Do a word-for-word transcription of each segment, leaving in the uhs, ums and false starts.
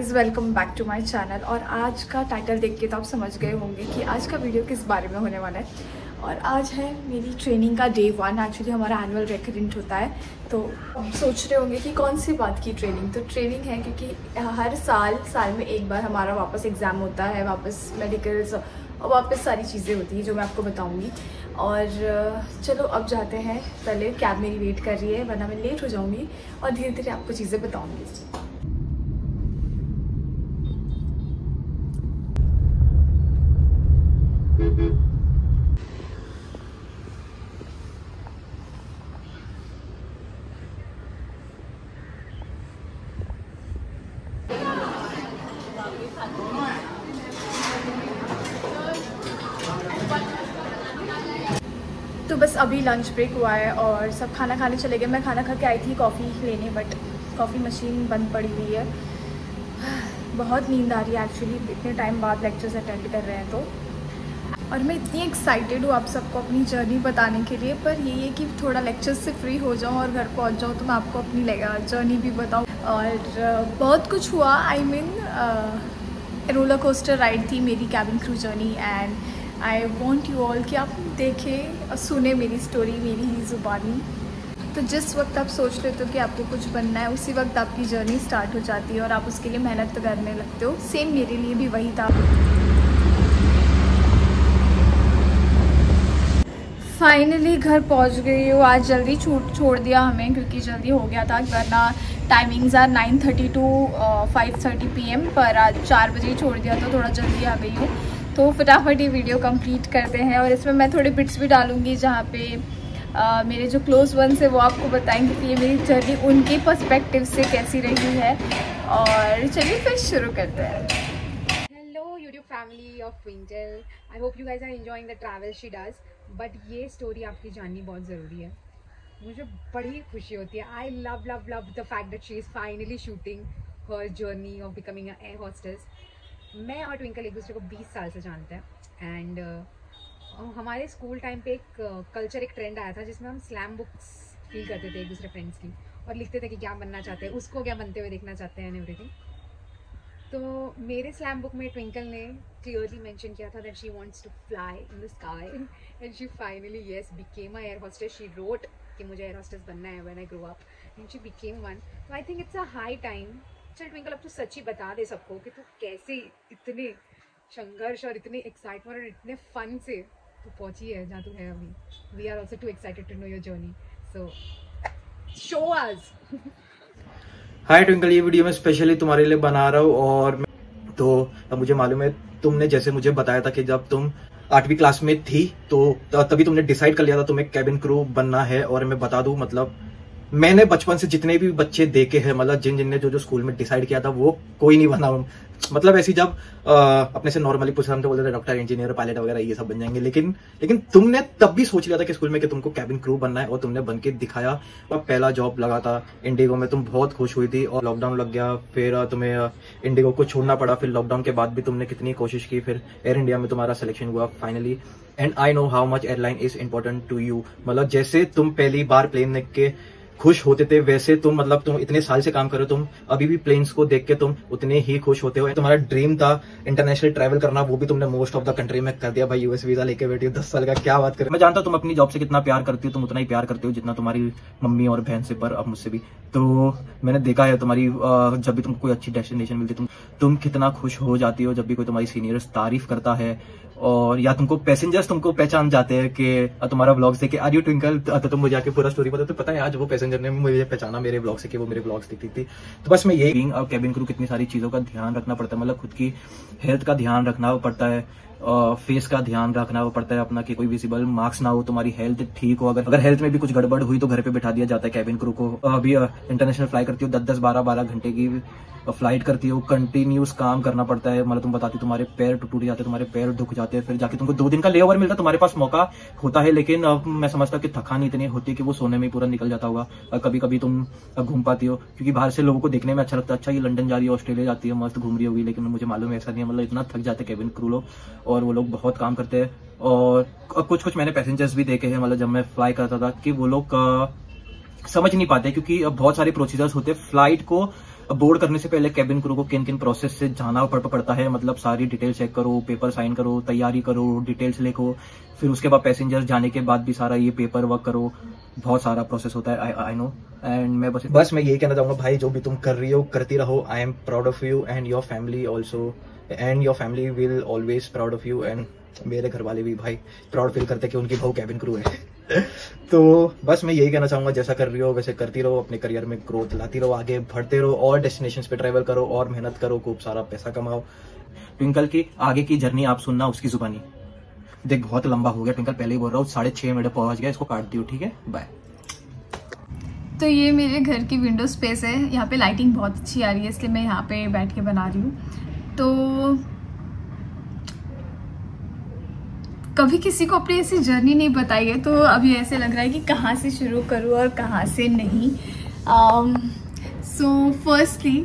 Guys, welcome back to my channel. और आज का टाइटल देख के तो आप समझ गए होंगे कि आज का वीडियो किस बारे में होने वाला है। और आज है मेरी ट्रेनिंग का डे वन। एक्चुअली हमारा एनुअल रिक्रूटमेंट होता है, तो आप सोच रहे होंगे कि कौन सी बात की ट्रेनिंग। तो ट्रेनिंग है क्योंकि हर साल साल में एक बार हमारा वापस एग्ज़ाम होता है, वापस मेडिकल्स और वापस सारी चीज़ें होती हैं जो मैं आपको बताऊँगी। और चलो अब जाते हैं, पहले कैब मेरी वेट कर रही है वरना मैं लेट हो जाऊँगी और धीरे धीरे आपको चीज़ें बताऊँगी। तो बस अभी लंच ब्रेक हुआ है और सब खाना खाने चले गए। मैं खाना खा के आई थी कॉफ़ी लेने, बट कॉफ़ी मशीन बंद पड़ी हुई है। बहुत नींद आ रही है एक्चुअली, इतने टाइम बाद लेक्चर्स अटेंड कर रहे हैं तो। और मैं इतनी एक्साइटेड हूँ आप सबको अपनी जर्नी बताने के लिए, पर ये है कि थोड़ा लेक्चर्स से फ्री हो जाऊँ और घर पहुँच जाऊँ तो मैं आपको अपनी जर्नी भी बताऊँ। और बहुत कुछ हुआ, I mean roller coaster ride थी मेरी cabin crew journey. And I want you all कि आप देखें और सुने मेरी स्टोरी, मेरी ही ज़ुबानी। तो जिस वक्त आप सोच लेते हो कि आपको कुछ बनना है, उसी वक्त आपकी जर्नी स्टार्ट हो जाती है और आप उसके लिए मेहनत करने लगते हो। सेम मेरे लिए भी वही था। फाइनली घर पहुंच गई हूँ। आज जल्दी छूट छोड़ दिया हमें क्योंकि जल्दी हो गया था, वरना timings are nine thirty to five thirty P M, पर आज चार बजे ही छोड़ दिया तो थोड़ा जल्दी आ गई हूँ। तो फटाफट ये वीडियो कंप्लीट करते हैं और इसमें मैं थोड़े बिट्स भी डालूंगी जहाँ पे uh, मेरे जो क्लोज वंस है वो आपको बताएंगे कि ये मेरी जर्नी उनके पर्सपेक्टिव से कैसी रही है। और चलिए फिर शुरू करते हैं। Hello YouTube family of Twinkle, I hope you guys are enjoying the travel she does. But ये स्टोरी आपकी जाननी बहुत ज़रूरी है, मुझे बड़ी खुशी होती है। I love love love the fact that she is finally shooting her journey of becoming a air hostess. मैं और ट्विंकल एक दूसरे को बीस साल से जानते हैं एंड uh, हमारे स्कूल टाइम पे एक कल्चर uh, एक ट्रेंड आया था जिसमें हम स्लैम बुक्स फील करते थे एक दूसरे फ्रेंड्स की और लिखते थे कि क्या बनना चाहते हैं, उसको क्या बनते हुए देखना चाहते हैं एंड एवरीथिंग। तो मेरे स्लैम बुक में ट्विंकल ने क्लियरली मेंशन किया था that she wants to fly in the sky and she finally yes became a air hostess. She wrote कि मुझे एयर होस्टेस बनना है when I grow up and she became one. तो I think it's a high time. चल ट्विंकल, अब तू सच्ची बता दे सबको कि तू कैसे इतने संघर्ष और इतने एक्साइटमेंट और इतने फन से तू पहुंची है जहाँ तू है अभी। We are also too excited to know your journey, so show us. Hi Twinkle, ये वीडियो मैं स्पेशली तुम्हारे लिए बना रहा हूँ। और तो अब मुझे मालूम है तुमने जैसे मुझे बताया था कि जब तुम आठवीं क्लास में थी तो तभी तुमने डिसाइड कर लिया था तुम्हें कैबिन क्रू बनना है। और मैं बता दूं, मतलब मैंने बचपन से जितने भी बच्चे देखे हैं, मतलब जिन जिनने जो जो स्कूल में डिसाइड किया था वो कोई नहीं बना। मतलब ऐसी जब आ, अपने से नॉर्मली पूछा हम तो बोलते थे डॉक्टर, इंजीनियर, पायलट वगैरह ये सब बन जाएंगे। लेकिन लेकिन तुमने तब भी सोच लिया था कि स्कूल में कि तुमको कैबिन क्रू बनना है और तुमने बन के दिखाया। और पहला जॉब लगा था इंडिगो में, तुम बहुत खुश हुई थी और लॉकडाउन लग गया, फिर तुम्हें इंडिगो को छोड़ना पड़ा। फिर लॉकडाउन के बाद भी तुमने कितनी कोशिश की, फिर एयर इंडिया में तुम्हारा सिलेक्शन हुआ finally. And I know how much airline is important to you. मतलब जैसे तुम पहली बार प्लेन देख के खुश होते थे वैसे तुम, मतलब तुम इतने साल से काम कर रहे हो, तुम अभी भी प्लेन्स को देख के तुम उतने ही खुश होते हो। तुम्हारा ड्रीम था इंटरनेशनल ट्रैवल करना, वो भी तुमने मोस्ट ऑफ द कंट्री में कर दिया। भाई यूएस वीजा लेके बैठी हो दस साल का, क्या बात कर। मैं जानता हूं तुम अपनी जॉब से कितना प्यार करती हो, तुम उतना ही प्यार करते हो जितना तुम्हारी मम्मी और बहन से, पर अब मुझसे भी। तो मैंने देखा है तुम्हारी जब भी तुमको कोई अच्छी डेस्टिनेशन मिलती है तुम तुम कितना खुश हो जाती हो जब भी कोई तुम्हारी सीनियर्स तारीफ करता है, और या तुमको पैसेंजर्स तुमको पहचान जाते हैं कि तुम्हारा व्लॉग्स देख के आर यू ट्विंकल, तो तुम मुझे आके पूरा स्टोरी बता। तो पता है आज वो पैसेंजर ने मुझे पहचाना मेरे व्लॉग से कि वो मेरे व्लॉग्स देखती थी। तो बस मैं यही, अब कैबिन क्रू कितनी सारी चीजों का ध्यान रखना पड़ता है, मतलब खुद की हेल्थ का ध्यान रखना पड़ता है, फेस का ध्यान रखना पड़ता है अपना कि कोई विजिबल मार्क्स ना हो, तुम्हारी हेल्थ ठीक हो। अगर अगर हेल्थ में भी कुछ गड़बड़ हुई तो घर पे बिठा दिया जाता है कैबिन क्रू को। अभी इंटरनेशनल फ्लाई करती हो, दस दस बारह बारह घंटे की फ्लाइट करती हो, कंटिन्यूस काम करना पड़ता है। मतलब तुम बताती तुम्हारे पैर टूट जाते हैं, तुम्हारे पैर दुख जाते हैं, फिर जाके तुमको दो दिन का लेओवर मिलता है, तुम्हारे पास मौका होता है। लेकिन अब मैं समझता कि थकान इतनी होती है कि वो सोने में पूरा निकल जाता होगा। कभी कभी तुम घूम पाती हो क्योंकि बाहर से लोगों को देखने में अच्छा लगता है, अच्छा ये लंदन जा रही है, ऑस्ट्रेलिया जाती है, मस्त घूम रही होगी। लेकिन मुझे मालूम है ऐसा नहीं है, मतलब इतना थक जाते कैबिन क्रू लोग और वो लोग बहुत काम करते हैं। और कुछ कुछ मैंने पैसेंजर्स भी देखे हैं, मतलब जब मैं फ्लाई करता था, कि वो लोग समझ नहीं पाते क्योंकि बहुत सारे प्रोसीजर्स होते हैं फ्लाइट को बोर्ड करने से पहले कैबिन क्रू को किन किन प्रोसेस से जाना पड़ पड़ता है, मतलब सारी डिटेल चेक करो, पेपर साइन करो, तैयारी करो, डिटेल्स लिखो, फिर उसके बाद पैसेंजर्स जाने के बाद भी सारा ये पेपर वर्क करो, बहुत सारा प्रोसेस होता है। आई नो एंड मैं बस बस मैं यही कहना चाहूंगा भाई, जो भी तुम कर रही हो करती रहो। I am proud of you and your family also, and your family will always proud of you, and मेरे घर वाले भी भाई प्राउड फील करते हैं कि उनकी बहू कैबिन क्रू है। तो बस मैं यही कहना चाहूंगा, जैसा कर रही हो वैसे करती रहो, अपने करियर में ग्रोथ लाती रहो, आगे बढ़ते रहो और डेस्टिनेशंस पे ट्रैवल करो और मेहनत करो, खूब सारा पैसा कमाओ। ट्विंकल की आगे की जर्नी आप सुनना उसकी जुबानी। देख बहुत लंबा हो गया ट्विंकल, पहले ही बोल रहा हूँ, साढ़े छह मिनट पहुंच गया, इसको काट दियो, ठीक है, बाय। तो ये मेरे घर की विंडो स्पेस है, यहाँ पे लाइटिंग बहुत अच्छी आ रही है, इसलिए मैं यहाँ पे बैठ के बना रही हूँ। तो कभी किसी को अपनी ऐसी जर्नी नहीं बताई है, तो अभी ऐसे लग रहा है कि कहाँ से शुरू करूँ और कहाँ से नहीं। सो फर्स्टली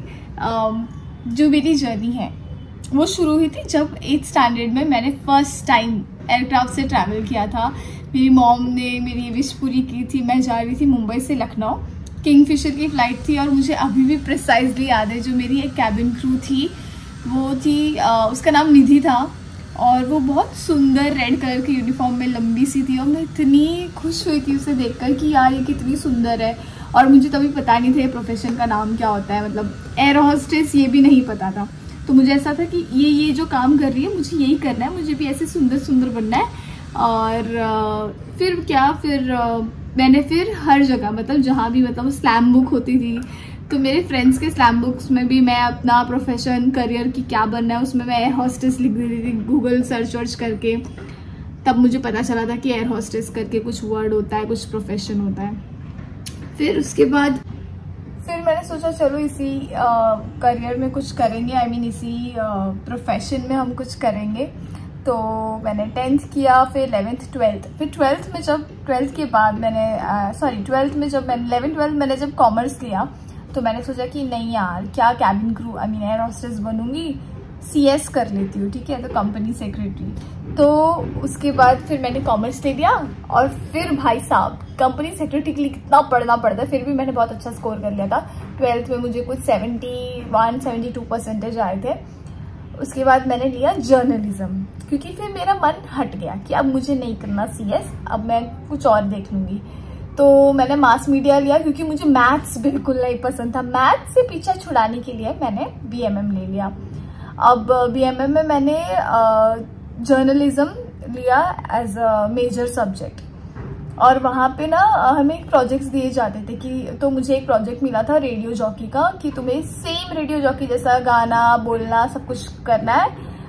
जो मेरी जर्नी है वो शुरू हुई थी जब एट्थ स्टैंडर्ड में मैंने फर्स्ट टाइम एयरक्राफ्ट से ट्रैवल किया था। मेरी मॉम ने मेरी विश पूरी की थी, मैं जा रही थी मुंबई से लखनऊ, किंगफिशर की फ़्लाइट थी, और मुझे अभी भी प्रिसाइजली याद है जो मेरी एक कैबिन क्रू थी वो थी, आ, उसका नाम निधि था, और वो बहुत सुंदर रेड कलर की यूनिफॉर्म में लंबी सी थी, और मैं इतनी खुश हुई थी उसे देखकर कि यार ये कितनी सुंदर है। और मुझे तभी पता नहीं था ये प्रोफेशन का नाम क्या होता है, मतलब एयर होस्टेस ये भी नहीं पता था। तो मुझे ऐसा था कि ये ये जो काम कर रही है मुझे यही करना है, मुझे भी ऐसे सुंदर सुंदर बनना है। और आ, फिर क्या फिर आ, मैंने फिर हर जगह, मतलब जहाँ भी, मतलब स्लैम बुक होती थी तो मेरे फ्रेंड्स के स्लैम बुक्स में भी मैं अपना प्रोफेशन, करियर की क्या बनना है, उसमें मैं एयर हॉस्टेस लिख देती थी गूगल सर्च वर्च करके। तब मुझे पता चला था कि एयर हॉस्टेस करके कुछ वर्ड होता है, कुछ प्रोफेशन होता है। फिर उसके बाद फिर मैंने सोचा चलो इसी करियर में कुछ करेंगे, आई I मीन mean, इसी प्रोफेशन में हम कुछ करेंगे। तो मैंने टेंथ किया, फिर इलेवेंथ ट्वेल्थ, फिर ट्वेल्थ में जब ट्वेल्थ के बाद मैंने सॉरी ट्वेल्थ में जब मैंने इलेवेंथ ट्वेल्थ मैंने जब कॉमर्स लिया तो मैंने सोचा कि नहीं यार, क्या cabin crew, I mean air hostess बनूंगी, सीएस कर लेती हूँ, ठीक है, तो कंपनी सेक्रेटरी। तो उसके बाद फिर मैंने कॉमर्स ले लिया, और फिर भाई साहब कंपनी सेक्रेटरी के लिए कितना पढ़ना पड़ता है, फिर भी मैंने बहुत अच्छा स्कोर कर लिया था। ट्वेल्थ में मुझे कुछ seventy one seventy two percentage आए थे। उसके बाद मैंने लिया जर्नलिज्म, क्योंकि फिर मेरा मन हट गया कि अब मुझे नहीं करना सीएस, अब मैं कुछ और देख लूँगी। तो मैंने मास मीडिया लिया, क्योंकि मुझे मैथ्स बिल्कुल नहीं पसंद था। मैथ्स से पीछा छुड़ाने के लिए मैंने बीएमएम ले लिया। अब बीएमएम में मैंने जर्नलिज्म लिया एज अ मेजर सब्जेक्ट, और वहाँ पे ना हमें एक प्रोजेक्ट्स दिए जाते थे कि, तो मुझे एक प्रोजेक्ट मिला था रेडियो जॉकी का, कि तुम्हें सेम रेडियो जॉकी जैसा गाना बोलना सब कुछ करना है,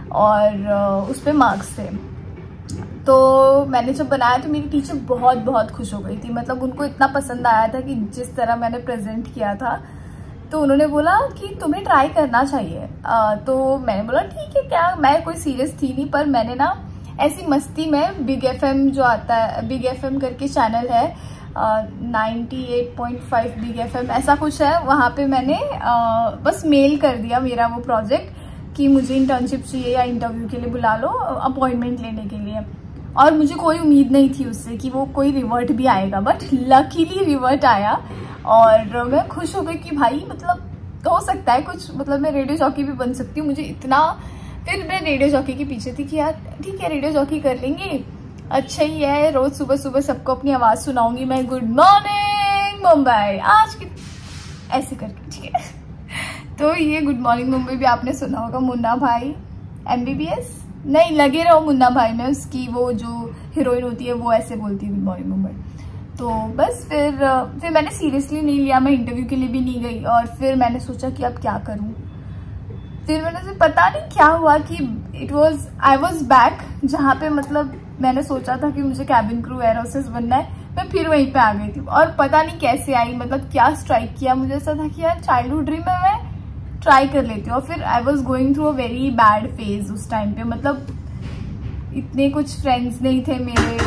और उस पर मार्क्स थे। तो मैंने जब बनाया तो मेरी टीचर बहुत बहुत खुश हो गई थी, मतलब उनको इतना पसंद आया था कि जिस तरह मैंने प्रेजेंट किया था। तो उन्होंने बोला कि तुम्हें ट्राई करना चाहिए। आ, तो मैंने बोला ठीक है, क्या, मैं कोई सीरियस थी नहीं, पर मैंने ना ऐसी मस्ती में बिग एफएम जो आता है, बिग एफएम करके चैनल है, ninety eight point five big FM ऐसा कुछ है, वहाँ पे मैंने आ, बस मेल कर दिया मेरा वो प्रोजेक्ट कि मुझे इंटर्नशिप चाहिए या इंटरव्यू के लिए बुला लो, अपॉइंटमेंट लेने के लिए। और मुझे कोई उम्मीद नहीं थी उससे कि वो कोई रिवर्ट भी आएगा, बट लकीली रिवर्ट आया, और मैं खुश हो गई कि भाई मतलब हो सकता है कुछ, मतलब मैं रेडियो जॉकी भी बन सकती हूँ। मुझे इतना, फिर मैं रेडियो जॉकी के पीछे थी कि यार ठीक है रेडियो जॉकी कर लेंगे, अच्छा ही है, रोज सुबह सुबह सबको अपनी आवाज़ सुनाऊंगी मैं, गुड मॉर्निंग मुंबई आज की, ऐसे करके, ठीक है। तो ये गुड मॉर्निंग मुंबई भी आपने सुना होगा, मुन्ना भाई एमबीबीएस, नहीं लगे रहो मुन्ना भाई में, उसकी वो जो हीरोइन होती है वो ऐसे बोलती है गुड मॉर्निंग मुंबई। तो बस फिर फिर मैंने सीरियसली नहीं लिया, मैं इंटरव्यू के लिए भी नहीं गई, और फिर मैंने सोचा कि अब क्या करूं। फिर मैंने से पता नहीं क्या हुआ कि it was I was back, जहाँ पे मतलब मैंने सोचा था कि मुझे कैबिन क्रू एयर होस्टेस बनना है, मैं फिर वहीं पे आ गई थी। और पता नहीं कैसे आई, मतलब क्या स्ट्राइक किया, मुझे ऐसा था कि यार चाइल्डहुड ड्रीम में मैं ट्राई कर लेती हूँ। और फिर I was going through a very bad phase उस टाइम पे, मतलब इतने कुछ फ्रेंड्स नहीं थे मेरे।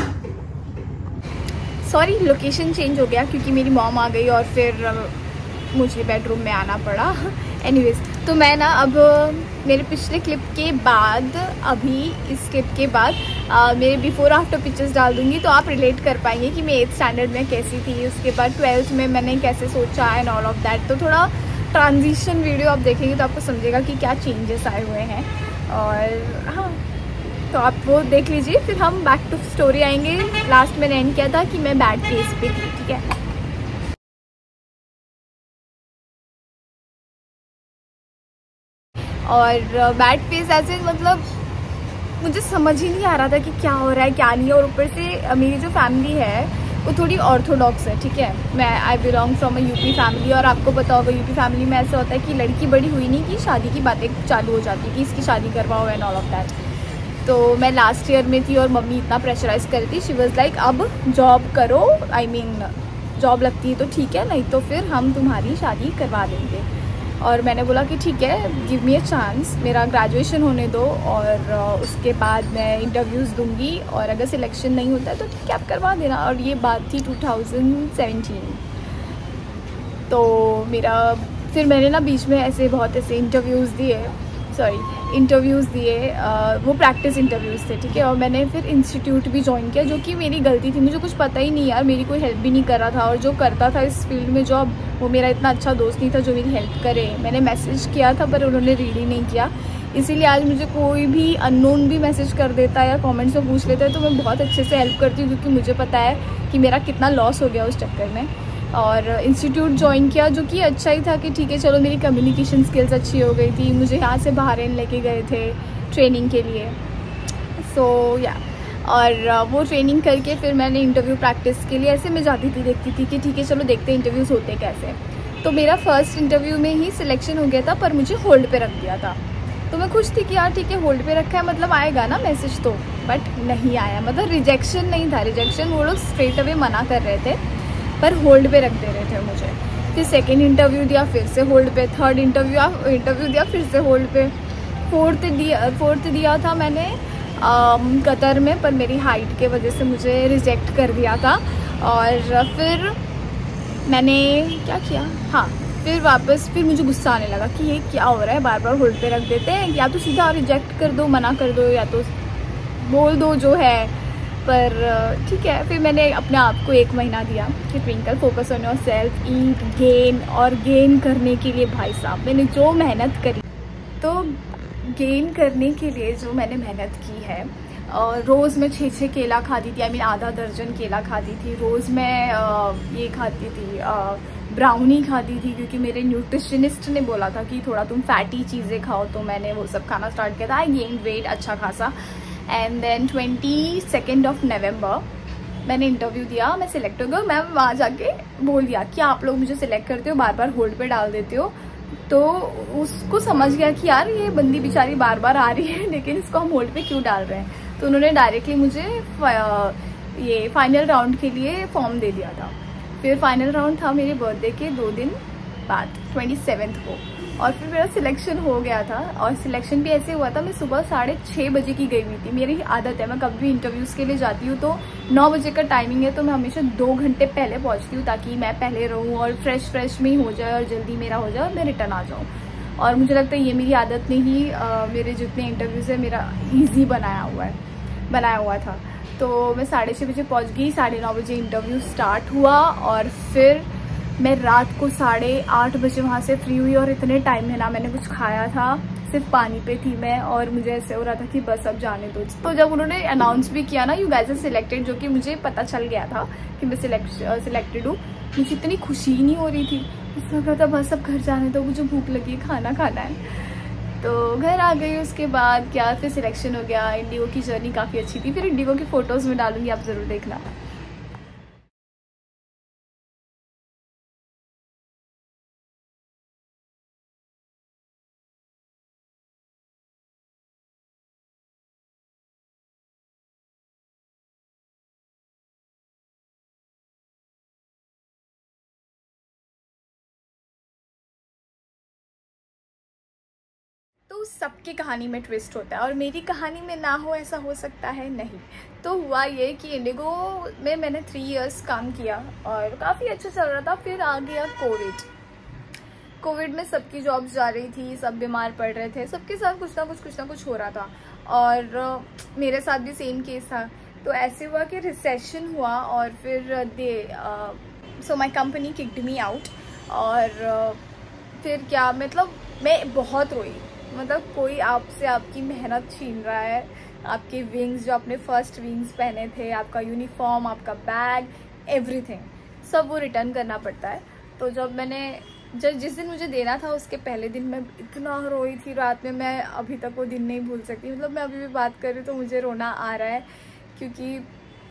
सॉरी लोकेशन चेंज हो गया क्योंकि मेरी मॉम आ गई और फिर मुझे बेडरूम में आना पड़ा। एनीवेज, तो मैं ना अब मेरे पिछले क्लिप के बाद, अभी इस क्लिप के बाद आ, मेरे बिफोर आफ्टर पिक्चर्स डाल दूंगी, तो आप रिलेट कर पाएंगे कि मैं एट्थ स्टैंडर्ड में कैसी थी, उसके बाद ट्वेल्थ में मैंने कैसे सोचा एंड ऑल ऑफ दैट। तो थोड़ा ट्रांजिशन वीडियो आप देखेंगे तो आपको समझेगा कि क्या चेंजेस आए हुए हैं। और हाँ, तो आप वो देख लीजिए, फिर हम बैक टू स्टोरी आएंगे। लास्ट मैंने एंड किया था कि मैं बैड फेस पे थी, ठीक है। और बैड फेस ऐसे मतलब मुझे समझ ही नहीं आ रहा था कि क्या हो रहा है क्या नहीं। और ऊपर से मेरी जो फैमिली है वो थोड़ी ऑर्थोडॉक्स है, ठीक है। मैं I belong from a UP family, और आपको पता होगा यूपी फैमिली में ऐसा होता है कि लड़की बड़ी हुई नहीं कि शादी की बातें चालू हो जाती कि इसकी शादी करवाओ एंड ऑल ऑफ दैट। तो मैं लास्ट ईयर में थी और मम्मी इतना प्रेशराइज कर रही थी। शी वाज लाइक अब जॉब करो, आई मीन जॉब लगती है तो ठीक है, नहीं तो फिर हम तुम्हारी शादी करवा देंगे। और मैंने बोला कि ठीक है, गिव मी अ चांस, मेरा ग्रेजुएशन होने दो और उसके बाद मैं इंटरव्यूज़ दूंगी, और अगर सिलेक्शन नहीं होता है तो ठीक है आप करवा देना। और ये बात थी टू थाउजेंड सेवेंटीन। तो मेरा फिर मैंने ना बीच में ऐसे बहुत ऐसे इंटरव्यूज़ दिए, सॉरी इंटरव्यूज़ दिए, वो प्रैक्टिस इंटरव्यूज़ थे, ठीक है। और मैंने फिर इंस्टीट्यूट भी ज्वाइन किया, जो कि मेरी गलती थी, मुझे कुछ पता ही नहीं यार, मेरी कोई हेल्प भी नहीं कर रहा था। और जो करता था इस फील्ड में जॉब, वो मेरा इतना अच्छा दोस्त नहीं था जो मेरी हेल्प करे। मैंने मैसेज किया था पर उन्होंने रीड ही नहीं किया, इसीलिए आज मुझे कोई भी अननोन भी मैसेज कर देता है या कमेंट्स में पूछ लेता है तो मैं बहुत अच्छे से हेल्प करती हूँ, क्योंकि मुझे पता है कि मेरा कितना लॉस हो गया उस चक्कर में। और इंस्टीट्यूट ज्वाइन किया, जो कि अच्छा ही था कि ठीक है चलो, मेरी कम्युनिकेशन स्किल्स अच्छी हो गई थी। मुझे यहाँ से बहरीन लेके गए थे ट्रेनिंग के लिए, सो so, या yeah. और वो ट्रेनिंग करके फिर मैंने इंटरव्यू प्रैक्टिस के लिए ऐसे मैं जाती थी, देखती थी कि ठीक है चलो देखते हैं इंटरव्यूज़ होते कैसे। तो मेरा फर्स्ट इंटरव्यू में ही सिलेक्शन हो गया था, पर मुझे होल्ड पे रख दिया था। तो मैं खुश थी कि यार ठीक है होल्ड पे रखा है, मतलब आएगा ना मैसेज तो, बट नहीं आया। मतलब रिजेक्शन नहीं था, रिजेक्शन वो लोग स्ट्रेट अवे मना कर रहे थे, पर होल्ड पे रख दे रहे थे मुझे। फिर सेकेंड इंटरव्यू दिया, फिर से होल्ड पे। थर्ड इंटरव्यू इंटरव्यू दिया, फिर से होल्ड पे। फोर्थ दिया फोर्थ दिया था मैंने आम, कतर में, पर मेरी हाइट के वजह से मुझे रिजेक्ट कर दिया था। और फिर मैंने क्या किया, हाँ फिर वापस फिर मुझे गुस्सा आने लगा कि ये क्या हो रहा है, बार बार होल्ड पे रख देते हैं, या तो सीधा रिजेक्ट कर दो, मना कर दो, या तो बोल दो जो है। पर ठीक है, फिर मैंने अपने आप को एक महीना दिया कि Twinkle focus on yourself, eat, gain. और गेन करने के लिए भाई साहब मैंने जो मेहनत करी, तो गेन करने के लिए जो मैंने मेहनत की है, रोज़ मैं छः छः केला खाती थी, आई मीन आधा दर्जन केला खाती थी। रोज़ मैं ये खाती थी, ब्राउनी खाती थी, क्योंकि मेरे न्यूट्रिशनिस्ट ने बोला था कि थोड़ा तुम फैटी चीज़ें खाओ, तो मैंने वो सब खाना स्टार्ट किया था। आई गेन वेट अच्छा खासा। And then twenty second of November मैंने इंटरव्यू दिया, मैं सिलेक्ट हो गई। मैं वहाँ जाके बोल दिया कि आप लोग मुझे सिलेक्ट करते हो, बार बार होल्ड पे डाल देते हो। तो उसको समझ गया कि यार ये बंदी बेचारी बार बार आ रही है, लेकिन इसको हम होल्ड पे क्यों डाल रहे हैं। तो उन्होंने डायरेक्टली मुझे ये फाइनल राउंड के लिए फॉर्म दे दिया था। फिर फाइनल राउंड था मेरे बर्थडे के दो दिन बाद, ट्वेंटी सेवेंथ को, और फिर मेरा सिलेक्शन हो गया था। और सिलेक्शन भी ऐसे हुआ था, मैं सुबह साढ़े छः बजे की गई हुई थी। मेरी आदत है, मैं कभी भी इंटरव्यूज़ के लिए जाती हूँ तो नौ बजे का टाइमिंग है, तो मैं हमेशा दो घंटे पहले पहुँचती हूँ, ताकि मैं पहले रहूँ और फ्रेश फ्रेश में ही हो जाए और जल्दी मेरा हो जाए और मैं रिटर्न आ जाऊँ। और मुझे लगता है ये मेरी आदत ने ही आ, मेरे जितने इंटरव्यूज़ है मेरा ईजी बनाया हुआ है बनाया हुआ था। तो मैं साढ़े छः बजे पहुँच गई, साढ़े नौ बजे इंटरव्यू स्टार्ट हुआ, और फिर मैं रात को साढ़े आठ बजे वहाँ से फ्री हुई। और इतने टाइम में ना मैंने कुछ खाया था, सिर्फ पानी पे थी मैं, और मुझे ऐसे हो रहा था कि बस अब जाने दो। तो जब उन्होंने अनाउंस भी किया ना, यू गाइस आर सिलेक्टेड, जो कि मुझे पता चल गया था कि मैं सिलेक्ट सिलेक्टेड हूँ, मुझे इतनी खुशी नहीं हो रही थी। मुझे लग रहा था बस अब घर जाने दो, मुझे भूख लगी है, खाना खाना है। तो घर आ गई। उसके बाद क्या, फिर सिलेक्शन हो गया। इंडिगो की जर्नी काफ़ी अच्छी थी। फिर इंडिगो की फ़ोटोज़ में डालूंगी, आप ज़रूर देखना। तो सबकी कहानी में ट्विस्ट होता है, और मेरी कहानी में ना हो ऐसा हो सकता है नहीं। तो हुआ ये कि इंडिगो में मैंने थ्री इयर्स काम किया और काफ़ी अच्छा चल रहा था। फिर आ गया कोविड। कोविड में सबकी जॉब्स जा रही थी, सब बीमार पड़ रहे थे, सबके साथ कुछ ना कुछ कुछ ना कुछ हो रहा था, और मेरे साथ भी सेम केस था। तो ऐसे हुआ कि रिसेशन हुआ, और फिर they so my company kicked me out. और फिर क्या, मतलब मैं बहुत रोई। मतलब कोई आपसे आपकी मेहनत छीन रहा है, आपके विंग्स जो आपने फर्स्ट विंग्स पहने थे, आपका यूनिफॉर्म, आपका बैग, एवरीथिंग, सब वो रिटर्न करना पड़ता है। तो जब मैंने जब जिस दिन मुझे देना था उसके पहले दिन मैं इतना रोई थी रात में, मैं अभी तक वो दिन नहीं भूल सकती। मतलब मैं अभी भी बात कर रही हूँ तो मुझे रोना आ रहा है, क्योंकि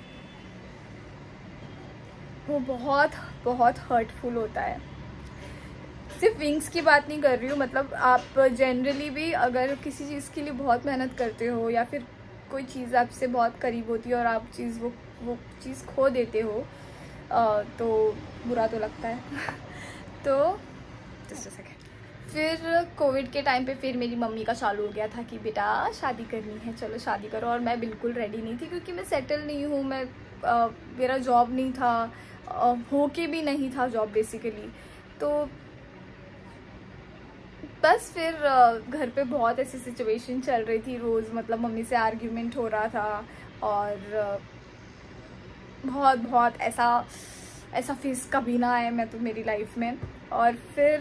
वो बहुत बहुत हर्टफुल होता है। सिर्फ विंग्स की बात नहीं कर रही हूँ, मतलब आप जनरली भी अगर किसी चीज़ के लिए बहुत मेहनत करते हो या फिर कोई चीज़ आपसे बहुत करीब होती है और आप चीज़ वो वो चीज़ खो देते हो, आ, तो बुरा तो लगता है। तो जस्ट अ सेकेंड। फिर कोविड के टाइम पे फिर मेरी मम्मी का चालू हो गया था कि बेटा शादी करनी है, चलो शादी करो। और मैं बिल्कुल रेडी नहीं थी, क्योंकि मैं सेटल नहीं हूँ, मैं आ, मेरा जॉब नहीं था, आ, हो के भी नहीं था जॉब बेसिकली। तो बस फिर घर पे बहुत ऐसी सिचुएशन चल रही थी, रोज़ मतलब मम्मी से आर्ग्यूमेंट हो रहा था, और बहुत बहुत ऐसा ऐसा फेस कभी ना आए मैं तो मेरी लाइफ में। और फिर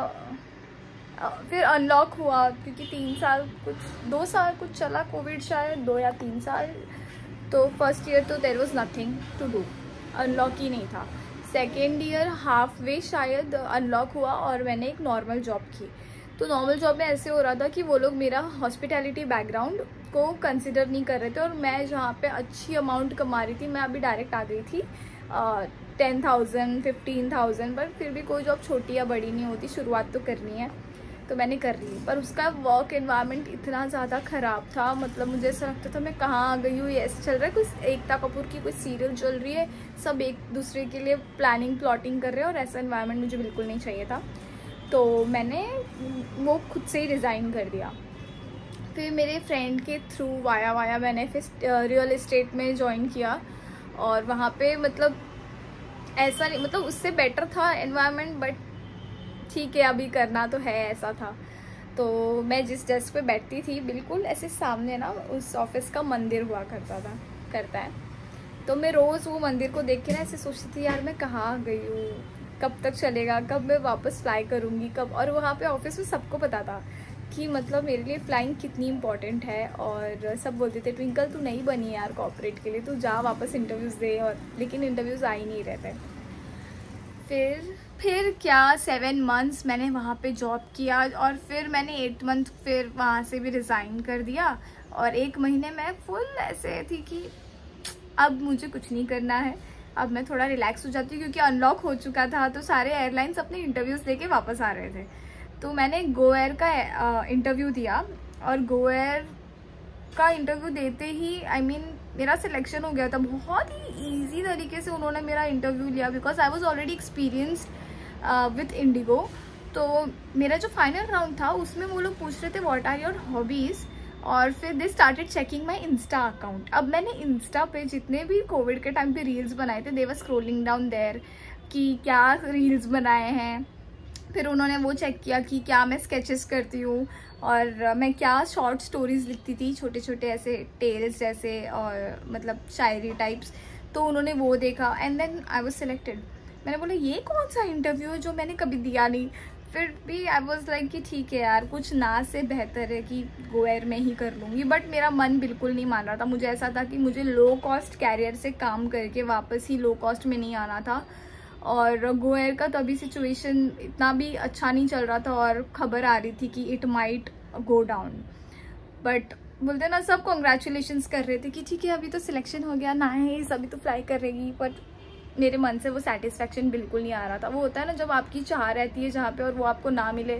फिर अनलॉक हुआ, क्योंकि तीन साल कुछ दो साल कुछ चला कोविड, शायद दो या तीन साल। तो फर्स्ट ईयर तो there was nothing to do, unlock ही नहीं था। सेकेंड ईयर हाफ वे शायद अनलॉक हुआ और मैंने एक नॉर्मल जॉब की। तो नॉर्मल जॉब में ऐसे हो रहा था कि वो लोग मेरा हॉस्पिटैलिटी बैकग्राउंड को कंसिडर नहीं कर रहे थे, और मैं जहाँ पे अच्छी अमाउंट कमा रही थी, मैं अभी डायरेक्ट आ गई थी टेन थाउजेंड फिफ्टीन थाउजेंड पर फिर भी कोई जॉब छोटी या बड़ी नहीं होती, शुरुआत तो करनी है, तो मैंने कर ली। पर उसका वर्क एनवायरनमेंट इतना ज़्यादा ख़राब था, मतलब मुझे ऐसा लगता था मैं कहाँ आ गई हूँ। ये ऐसे चल रहा है, कुछ एकता कपूर की कोई सीरियल चल रही है, सब एक दूसरे के लिए प्लानिंग प्लॉटिंग कर रहे हैं, और ऐसा एनवायरनमेंट मुझे बिल्कुल नहीं चाहिए था। तो मैंने वो खुद से ही रिज़ाइन कर दिया। फिर मेरे फ्रेंड के थ्रू वाया वाया मैंने फिर रियल इस्टेट में ज्वाइन किया, और वहाँ पे मतलब ऐसा नहीं, मतलब उससे बेटर था एनवायरनमेंट, बट ठीक है अभी करना तो है, ऐसा था। तो मैं जिस डेस्क पे बैठती थी बिल्कुल ऐसे सामने ना उस ऑफिस का मंदिर हुआ करता था करता है तो मैं रोज़ वो मंदिर को देख के ना ऐसे सोचती थी, यार मैं कहाँ आ गई हूँ, कब तक चलेगा, कब मैं वापस फ्लाई करूँगी कब। और वहाँ पे ऑफिस में सबको पता था कि मतलब मेरे लिए फ़्लाइंग कितनी इंपॉर्टेंट है, और सब बोलते थे ट्विंकल तू नहीं बनी यार कॉर्पोरेट के लिए, तू जा वापस इंटरव्यूज़ दे। और लेकिन इंटरव्यूज़ आ ही नहीं रहते। फिर फिर क्या सेवन मंथ्स मैंने वहाँ पे जॉब किया, और फिर मैंने एट मंथ फिर वहाँ से भी रिज़ाइन कर दिया। और एक महीने में फुल ऐसे थी कि अब मुझे कुछ नहीं करना है, अब मैं थोड़ा रिलैक्स हो जाती हूँ, क्योंकि अनलॉक हो चुका था तो सारे एयरलाइंस अपने इंटरव्यूज़ लेके वापस आ रहे थे। तो मैंने गो एयर का इंटरव्यू दिया, और गो एयर का इंटरव्यू देते ही आई I मीन mean, मेरा सिलेक्शन हो गया था। बहुत ही इजी तरीके से उन्होंने मेरा इंटरव्यू लिया, because I was already experienced with IndiGo. तो मेरा जो फाइनल राउंड था उसमें वो लोग पूछ रहे थे व्हाट आर योर हॉबीज़, और फिर they started checking my insta account. अब मैंने इंस्टा पे जितने भी कोविड के टाइम पे रील्स बनाए थे, they were scrolling down there कि क्या रील्स बनाए हैं। फिर उन्होंने वो चेक किया कि क्या मैं स्केचेस करती हूँ, और मैं क्या शॉर्ट स्टोरीज लिखती थी, छोटे छोटे ऐसे टेल्स जैसे, और मतलब शायरी टाइप्स। तो उन्होंने वो देखा, and then I was selected. मैंने बोला ये कौन सा इंटरव्यू है जो मैंने कभी दिया नहीं। फिर भी आई वाज लाइक कि ठीक है यार, कुछ ना से बेहतर है कि गो एयर में ही कर लूँगी। बट मेरा मन बिल्कुल नहीं मान रहा था। मुझे ऐसा था कि मुझे लो कॉस्ट कैरियर से काम करके वापस ही लो कॉस्ट में नहीं आना था। और गो एयर का तभी सिचुएशन इतना भी अच्छा नहीं चल रहा था, और खबर आ रही थी कि it might go down. But बोलते ना, सब कॉन्ग्रेचुलेशंस कर रहे थे कि ठीक है अभी तो सिलेक्शन हो गया, नाइस अभी तो फ्लाई करेगी। बट मेरे मन से वो सेटिस्फैक्शन बिल्कुल नहीं आ रहा था। वो होता है ना जब आपकी चाह रहती है जहाँ पे, और वो आपको ना मिले,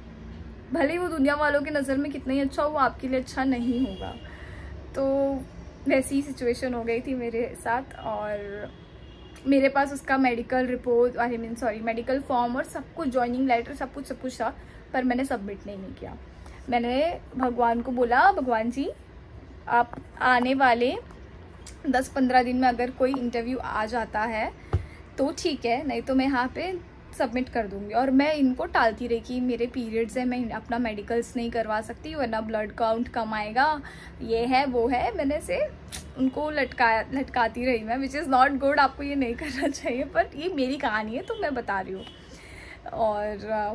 भले ही वो दुनिया वालों की नज़र में कितना ही अच्छा हो, वो आपके लिए अच्छा नहीं होगा। तो वैसी ही सिचुएशन हो गई थी मेरे साथ। और मेरे पास उसका medical report I mean sorry medical form और सब कुछ, ज्वाइनिंग लेटर, सब कुछ सब कुछ था, पर मैंने सबमिट नहीं, नहीं किया। मैंने भगवान को बोला, भगवान जी आप आने वाले दस पंद्रह दिन में अगर कोई इंटरव्यू आ जाता है तो ठीक है, नहीं तो मैं यहाँ पे सबमिट कर दूँगी। और मैं इनको टालती रही कि मेरे पीरियड्स है, मैं अपना मेडिकल्स नहीं करवा सकती वरना ब्लड काउंट कम आएगा, ये है वो है। मैंने से उनको लटका लटकाती रही मैं, विच इज़ नॉट गुड, आपको ये नहीं करना चाहिए, पर ये मेरी कहानी है तो मैं बता रही हूँ। और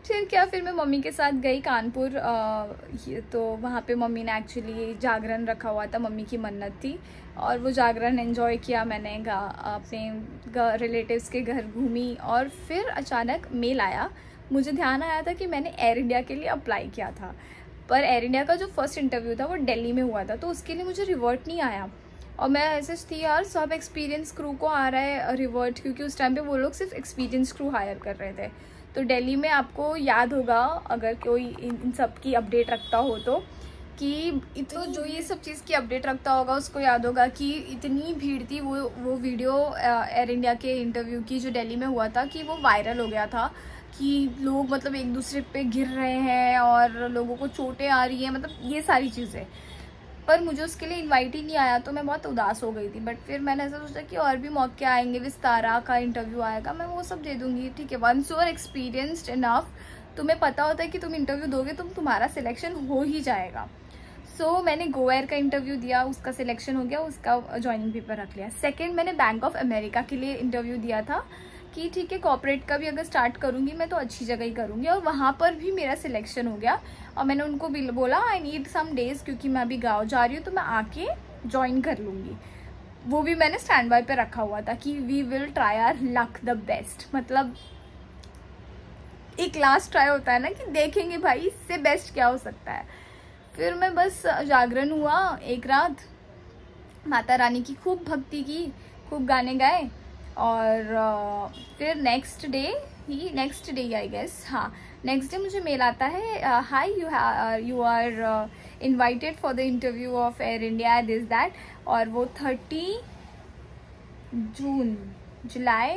फिर क्या, फिर मैं मम्मी के साथ गई कानपुर। आ, तो वहाँ पे मम्मी ने एक्चुअली जागरण रखा हुआ था, मम्मी की मन्नत थी, और वो जागरण एंजॉय किया मैंने। अपने रिलेटिव्स के घर घूमी, और फिर अचानक मेल आया। मुझे ध्यान आया था कि मैंने एयर इंडिया के लिए अप्लाई किया था, पर एयर इंडिया का जो फर्स्ट इंटरव्यू था वो दिल्ली में हुआ था, तो उसके लिए मुझे रिवर्ट नहीं आया। और मैं ऐसे थी यार, सब एक्सपीरियंस क्रू को आ रहा है रिवर्ट, क्योंकि उस टाइम पे वो लोग सिर्फ एक्सपीरियंस क्रू हायर कर रहे थे। तो दिल्ली में आपको याद होगा, अगर कोई इन सब की अपडेट रखता हो तो, कि तो जो ये सब चीज़ की अपडेट रखता होगा उसको याद होगा कि इतनी भीड़ थी। वो वो वीडियो एयर इंडिया के इंटरव्यू की जो दिल्ली में हुआ था, कि वो वायरल हो गया था, कि लोग मतलब एक दूसरे पे गिर रहे हैं और लोगों को चोटें आ रही हैं, मतलब ये सारी चीज़ें। पर मुझे उसके लिए इनवाइट ही नहीं आया, तो मैं बहुत उदास हो गई थी। बट फिर मैंने ऐसा सोचा कि और भी मौके आएंगे, विस्तारा का इंटरव्यू आएगा, मैं वो सब दे दूंगी, ठीक है। Once you are experienced enough, तुम्हें पता होता है कि तुम इंटरव्यू दोगे तो तुम्हारा सिलेक्शन हो ही जाएगा। सो so, मैंने गो एयर का इंटरव्यू दिया, उसका सिलेक्शन हो गया, उसका ज्वाइनिंग पेपर रख लिया। सेकेंड, मैंने बैंक ऑफ अमेरिका के लिए इंटरव्यू दिया था कि ठीक है, कॉर्पोरेट का भी अगर स्टार्ट करूँगी मैं तो अच्छी जगह ही करूँगी, और वहाँ पर भी मेरा सिलेक्शन हो गया। और मैंने उनको भी बोला आई नीड सम डेज, क्योंकि मैं अभी गाँव जा रही हूँ, तो मैं आके ज्वाइन कर लूँगी। वो भी मैंने स्टैंड बाय पे रखा हुआ था कि we will try our luck the best, मतलब एक लास्ट ट्राई होता है ना, कि देखेंगे भाई इससे बेस्ट क्या हो सकता है। फिर मैं बस जागरण हुआ एक रात, माता रानी की खूब भक्ति की, खूब गाने गाए, और फिर नेक्स्ट डे ही नेक्स्ट डे आई गेस हाँ नेक्स्ट डे मुझे मेल आता है, hi you you are invited for the interview of Air India this that. और वो थर्टी जून जुलाई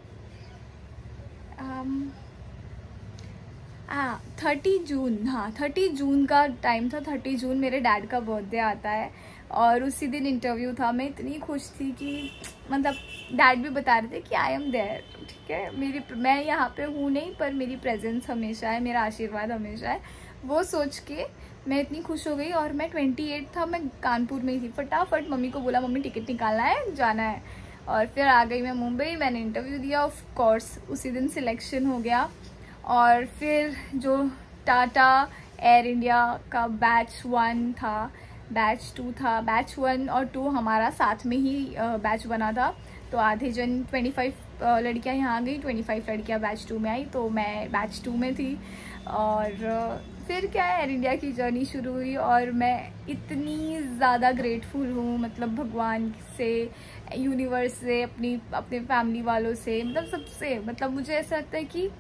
हाँ थर्टी जून हाँ थर्टी जून का टाइम था। थर्टी जून मेरे डैड का बर्थडे आता है, और उसी दिन इंटरव्यू था। मैं इतनी खुश थी कि मतलब डैड भी बता रहे थे कि आई एम देयर, ठीक है, मेरी मैं यहाँ पे हूँ नहीं, पर मेरी प्रेजेंस हमेशा है, मेरा आशीर्वाद हमेशा है। वो सोच के मैं इतनी खुश हो गई। और मैं ट्वेंटी एट था, मैं कानपुर में ही थी। फटाफट मम्मी को बोला, मम्मी टिकट निकालना है, जाना है। और फिर आ गई मैं मुंबई, मैंने इंटरव्यू दिया, ऑफ कोर्स उसी दिन सिलेक्शन हो गया। और फिर जो टाटा एयर इंडिया का बैच वन था, बैच टू था, बैच वन और टू हमारा साथ में ही बैच बना था। तो आधे जन ट्वेंटी फाइव लड़कियां यहाँ आ गई, ट्वेंटी फाइव लड़कियां बैच टू में आई, तो मैं बैच टू में थी। और फिर क्या है, एयर इंडिया की जर्नी शुरू हुई, और मैं इतनी ज़्यादा ग्रेटफुल हूँ, मतलब भगवान से, यूनिवर्स से, अपनी अपने फैमिली वालों से, मतलब सबसे। मतलब मुझे ऐसा लगता है कि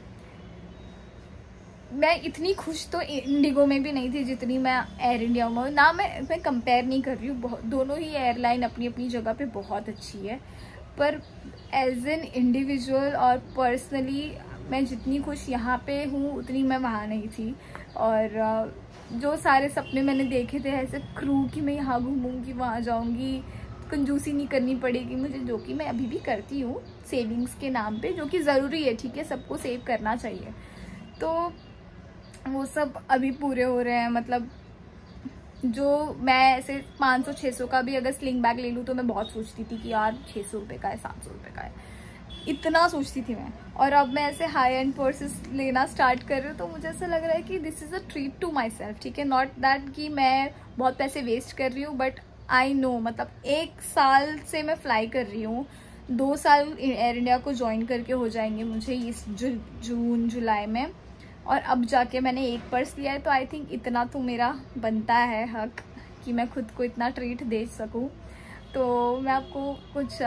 मैं इतनी खुश तो इंडिगो में भी नहीं थी जितनी मैं एयर इंडिया में। ना मैं मैं कंपेयर नहीं कर रही हूँ, दोनों ही एयरलाइन अपनी अपनी जगह पे बहुत अच्छी है, पर एज एन इंडिविजुअल और पर्सनली मैं जितनी खुश यहाँ पे हूँ उतनी मैं वहाँ नहीं थी। और जो सारे सपने मैंने देखे थे ऐसे क्रू की, मैं यहाँ घूमूंगी, वहाँ जाऊँगी, कंजूसी नहीं करनी पड़ेगी मुझे, जो कि मैं अभी भी करती हूँ सेविंग्स के नाम पे, जो कि ज़रूरी है, ठीक है, सबको सेव करना चाहिए। तो वो सब अभी पूरे हो रहे हैं। मतलब जो मैं ऐसे पाँच सौ छः सौ का भी अगर स्लिंग बैग ले लूँ तो मैं बहुत सोचती थी कि यार छः सौ रुपये का है, सात सौ रुपये का है, इतना सोचती थी मैं। और अब मैं ऐसे हाई एंड पर्सेस लेना स्टार्ट कर रही हूँ, तो मुझे ऐसा लग रहा है कि this is a treat to myself, ठीक है। नॉट दैट कि मैं बहुत पैसे वेस्ट कर रही हूँ, बट आई नो, मतलब एक साल से मैं फ्लाई कर रही हूँ, दो साल एयर इंडिया को ज्वाइन करके हो जाएंगे मुझे इस जू, जून जुलाई में, और अब जाके मैंने एक पर्स लिया है। तो आई थिंक इतना तो मेरा बनता है हक कि मैं खुद को इतना ट्रीट दे सकूं। तो मैं आपको कुछ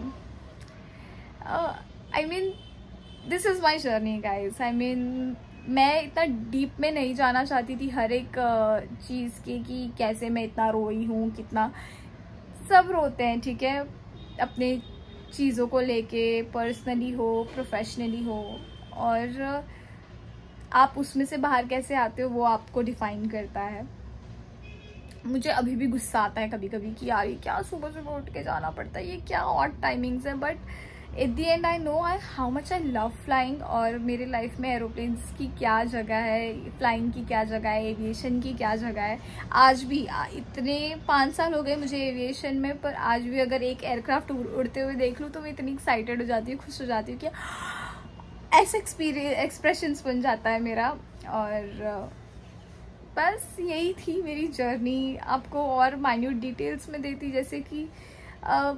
I mean this is my journey guys. I mean मैं इतना डीप में नहीं जाना चाहती थी हर एक uh, चीज़ की, कि कैसे मैं इतना रोई हूँ, कितना सब रोते हैं, ठीक है, अपने चीज़ों को लेके, पर्सनली हो, प्रोफेशनली हो, और आप उसमें से बाहर कैसे आते हो वो आपको डिफाइन करता है। मुझे अभी भी गुस्सा आता है कभी कभी कि यार ये क्या सुबह सुबह उठ के जाना पड़ता है, ये क्या ऑड टाइमिंग्स है, but at the end I know I how much I love flying, और मेरे लाइफ में एरोप्लेन्स की क्या जगह है, फ्लाइंग की क्या जगह है, एविएशन की क्या जगह है। आज भी इतने पाँच साल हो गए मुझे एविएशन में, पर आज भी अगर एक एयरक्राफ्ट उड़ते हुए देख लूँ तो मैं इतनी एक्साइटेड हो जाती हूँ, खुश हो जाती हूँ कि ऐसा एक्सपीरियंस एक्सप्रेशंस बन जाता है मेरा। और बस यही थी मेरी जर्नी। आपको और माइन्यूट डिटेल्स में देती, जैसे कि आ,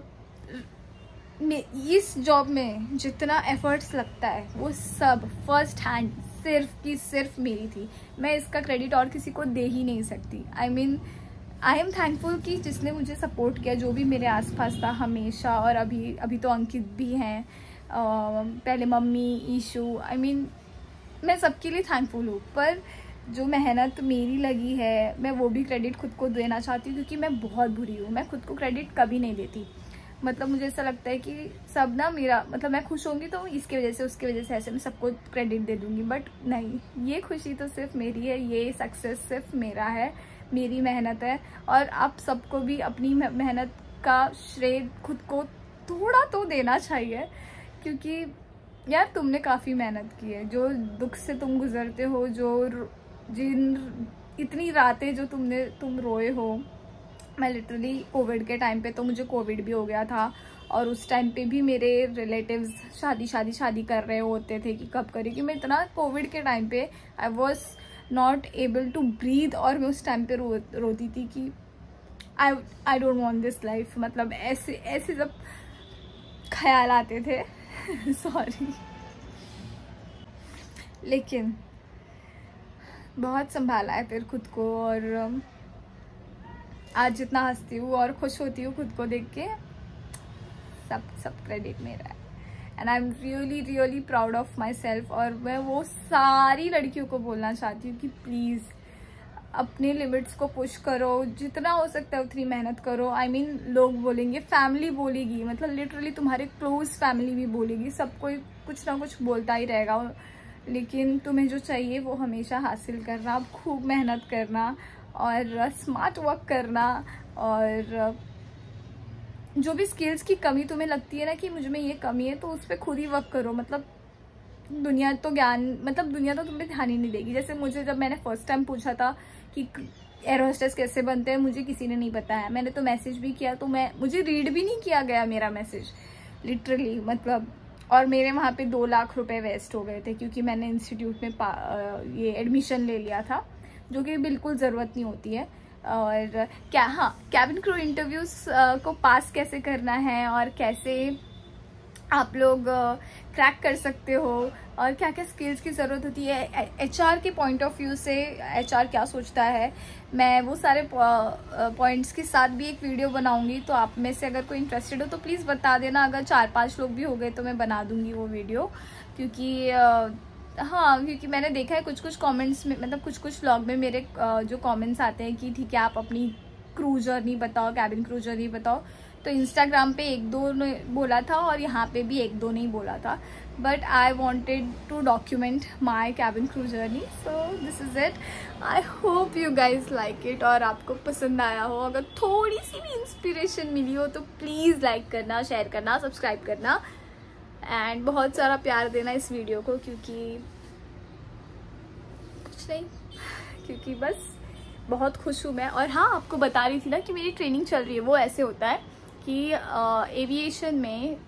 इस जॉब में जितना एफर्ट्स लगता है वो सब फर्स्ट हैंड सिर्फ की सिर्फ मेरी थी। मैं इसका क्रेडिट और किसी को दे ही नहीं सकती। I mean I am thankful कि जिसने मुझे सपोर्ट किया, जो भी मेरे आसपास था हमेशा, और अभी अभी तो अंकित भी हैं, पहले मम्मी, ईशू, आई मीन मैं सबके लिए थैंकफुल हूँ। पर जो मेहनत मेरी लगी है मैं वो भी क्रेडिट खुद को देना चाहती हूँ, क्योंकि मैं बहुत बुरी हूँ। मैं खुद को क्रेडिट कभी नहीं देती। मतलब मुझे ऐसा लगता है कि सब ना मेरा, मतलब मैं खुश होंगी तो इसकी वजह से, उसकी वजह से, ऐसे मैं सबको क्रेडिट दे दूँगी। बट नहीं, ये खुशी तो सिर्फ मेरी है, ये सक्सेस सिर्फ मेरा है, मेरी मेहनत है। और आप सबको भी अपनी मेहनत का श्रेय खुद को थोड़ा तो देना चाहिए, क्योंकि यार तुमने काफ़ी मेहनत की है। जो दुख से तुम गुजरते हो, जो जिन इतनी रातें जो तुमने तुम रोए हो। मैं लिटरली कोविड के टाइम पे, तो मुझे कोविड भी हो गया था, और उस टाइम पे भी मेरे रिलेटिव्स शादी शादी शादी कर रहे होते थे कि कब करेगी। मैं इतना कोविड के टाइम पे I was not able to breathe, और मैं उस टाइम पे रो रोती थी कि I I don't want this life. मतलब ऐसे ऐसे जब ख्याल आते थे सॉरी। लेकिन बहुत संभाला है फिर खुद को, और आज जितना हंसती हूँ और खुश होती हूँ खुद को देख के, सब सब क्रेडिट मेरा है। And I am really really proud of myself. और मैं वो सारी लड़कियों को बोलना चाहती हूँ कि प्लीज़ अपने लिमिट्स को पुश करो, जितना हो सकता है उतनी मेहनत करो। आई I मीन mean, लोग बोलेंगे, फैमिली बोलेगी, मतलब लिटरली तुम्हारे क्लोज फैमिली भी बोलेगी, सब कोई कुछ ना कुछ बोलता ही रहेगा। लेकिन तुम्हें जो चाहिए वो हमेशा हासिल करना, खूब मेहनत करना, और स्मार्ट वर्क करना, और जो भी स्किल्स की कमी तुम्हें लगती है ना कि मुझ में ये कमी है, तो उस पर खुद ही वर्क करो। मतलब दुनिया तो ज्ञान, मतलब दुनिया तो तुम्हें ध्यान ही नहीं देगी। जैसे मुझे जब मैंने फर्स्ट टाइम पूछा था कि एयर होस्टेस कैसे बनते हैं, मुझे किसी ने नहीं बताया। मैंने तो मैसेज भी किया, तो मैं मुझे रीड भी नहीं किया गया मेरा मैसेज, लिटरली। मतलब और मेरे वहाँ पे दो लाख रुपए वेस्ट हो गए थे, क्योंकि मैंने इंस्टीट्यूट में ये एडमिशन ले लिया था, जो कि बिल्कुल ज़रूरत नहीं होती है। और क्या, हाँ, कैबिन क्रू इंटरव्यूज़ को पास कैसे करना है, और कैसे आप लोग क्रैक कर सकते हो, और क्या क्या स्किल्स की ज़रूरत होती है, एचआर के पॉइंट ऑफ व्यू से एचआर क्या सोचता है, मैं वो सारे पॉइंट्स के साथ भी एक वीडियो बनाऊंगी। तो आप में से अगर कोई इंटरेस्टेड हो तो प्लीज़ बता देना। अगर चार पांच लोग भी हो गए तो मैं बना दूंगी वो वीडियो, क्योंकि हाँ, क्योंकि मैंने देखा है कुछ कुछ कमेंट्स में, मतलब कुछ कुछ व्लॉग में मेरे जो कमेंट्स आते हैं कि ठीक है आप अपनी क्रू जर्नी बताओ, कैबिन क्रू जर्नी बताओ। तो इंस्टाग्राम पे एक दो ने बोला था, और यहाँ पे भी एक दो ने ही बोला था, but I wanted to document my cabin crew journey, so this is it. I hope you guys like it, और आपको पसंद आया हो। अगर थोड़ी सी भी इंस्पिरेशन मिली हो तो प्लीज़ लाइक करना, शेयर करना, सब्सक्राइब करना, एंड बहुत सारा प्यार देना इस वीडियो को, क्योंकि कुछ नहीं, क्योंकि बस बहुत खुश हूँ मैं। और हाँ, आपको बता रही थी ना कि मेरी ट्रेनिंग चल रही है। वो ऐसे होता है कि एविएशन में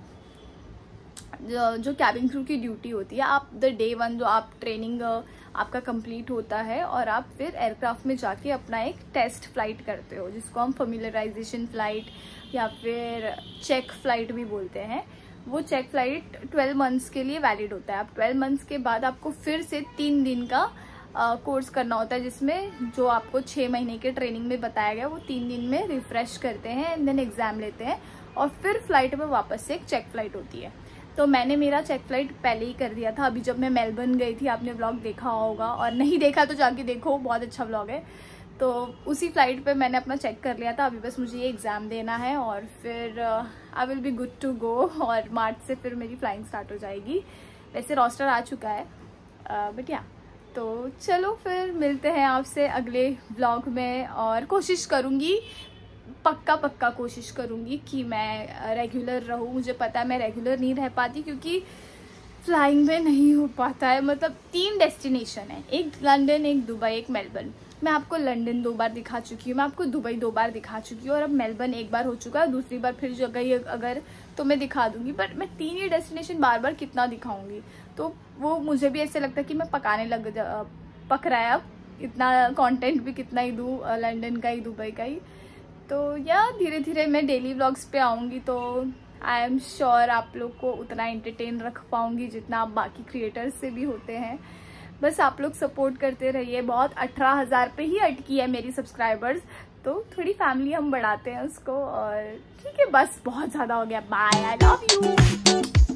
जो, जो कैबिन क्रू की ड्यूटी होती है, आप द डे वन जो आप ट्रेनिंग आपका कंप्लीट होता है, और आप फिर एयरक्राफ्ट में जाके अपना एक टेस्ट फ्लाइट करते हो, जिसको हम फेमिलराइजेशन फ़्लाइट या फिर चेक फ़्लाइट भी बोलते हैं। वो चेक फ्लाइट ट्वेल्व मंथ्स के लिए वैलिड होता है। अब ट्वेल्व मंथ्स के बाद आपको फिर से तीन दिन का कोर्स करना होता है, जिसमें जो आपको छः महीने के ट्रेनिंग में बताया गया वो तीन दिन में रिफ्रेश करते हैं, एंड देन एग्ज़ाम लेते हैं, और फिर फ्लाइट में वापस से एक चेक फ्लाइट होती है। तो मैंने मेरा चेक फ्लाइट पहले ही कर दिया था, अभी जब मैं मेलबर्न गई थी। आपने व्लॉग देखा होगा, और नहीं देखा तो जाके देखो, बहुत अच्छा व्लॉग है। तो उसी फ्लाइट पे मैंने अपना चेक कर लिया था। अभी बस मुझे ये एग्ज़ाम देना है, और फिर I will be good to go, और मार्च से फिर मेरी फ्लाइंग स्टार्ट हो जाएगी। वैसे रोस्टर आ चुका है, बट या तो चलो फिर मिलते हैं आपसे अगले व्लॉग में, और कोशिश करूँगी, पक्का पक्का कोशिश करूँगी कि मैं रेगुलर रहूँ। मुझे पता है मैं रेगुलर नहीं रह पाती, क्योंकि फ्लाइंग में नहीं हो पाता है। मतलब तीन डेस्टिनेशन है, एक लंदन, एक दुबई, एक मेलबर्न। मैं आपको लंदन दो बार दिखा चुकी हूँ, मैं आपको दुबई दो बार दिखा चुकी हूँ और अब मेलबर्न एक बार हो चुका है, दूसरी बार फिर जगह ये अगर तो मैं दिखा दूंगी। बट मैं तीन ही डेस्टिनेशन बार बार कितना दिखाऊंगी, तो वो मुझे भी ऐसे लगता है कि मैं पकाने लग पक रहा है अब, इतना कंटेंट भी कितना ही दूँ लंदन का ही दुबई का ही। तो या धीरे धीरे मैं डेली व्लॉग्स पे आऊँगी तो आई एम श्योर आप लोग को उतना एंटरटेन रख पाऊँगी जितना आप बाकी क्रिएटर्स से भी होते हैं। बस आप लोग सपोर्ट करते रहिए। बहुत अठारह हज़ार पे ही अटकी है मेरी सब्सक्राइबर्स, तो थोड़ी फैमिली हम बढ़ाते हैं उसको। और ठीक है, बस बहुत ज़्यादा हो गया। Bye, I love you.